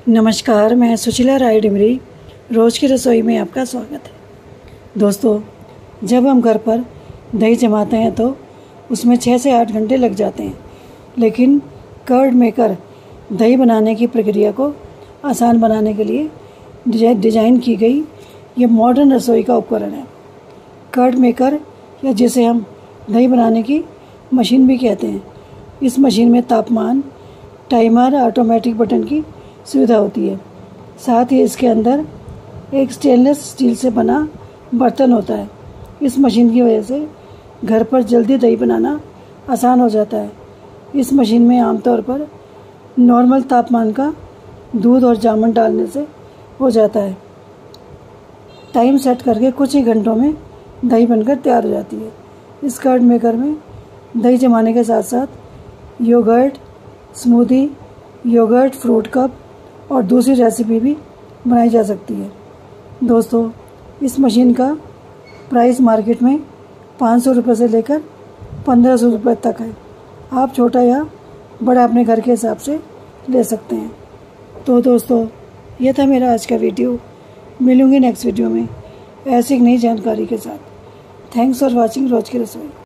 नमस्कार, मैं सुशीला राय डिमरी। रोज़ की रसोई में आपका स्वागत है। दोस्तों, जब हम घर पर दही जमाते हैं तो उसमें 6 से 8 घंटे लग जाते हैं, लेकिन कर्ड मेकर दही बनाने की प्रक्रिया को आसान बनाने के लिए डिज़ाइन की गई ये मॉडर्न रसोई का उपकरण है। कर्ड मेकर, या जिसे हम दही बनाने की मशीन भी कहते हैं, इस मशीन में तापमान, टाइमर, ऑटोमेटिक बटन की सुविधा होती है। साथ ही इसके अंदर एक स्टेनलेस स्टील से बना बर्तन होता है। इस मशीन की वजह से घर पर जल्दी दही बनाना आसान हो जाता है। इस मशीन में आमतौर पर नॉर्मल तापमान का दूध और जामुन डालने से हो जाता है। टाइम सेट करके कुछ ही घंटों में दही बनकर तैयार हो जाती है। इस कर्ड मेकर में दही जमाने के साथ साथ yoghurt, smoothie, yoghurt, fruit cup और दूसरी रेसिपी भी बनाई जा सकती है। दोस्तों, इस मशीन का प्राइस मार्केट में 500 रुपये से लेकर 1500 रुपये तक है। आप छोटा या बड़ा अपने घर के हिसाब से ले सकते हैं। तो दोस्तों, ये था मेरा आज का वीडियो। मिलूंगी नेक्स्ट वीडियो में ऐसी एक नई जानकारी के साथ। थैंक्स फॉर वॉचिंग रोज़ की रसोई।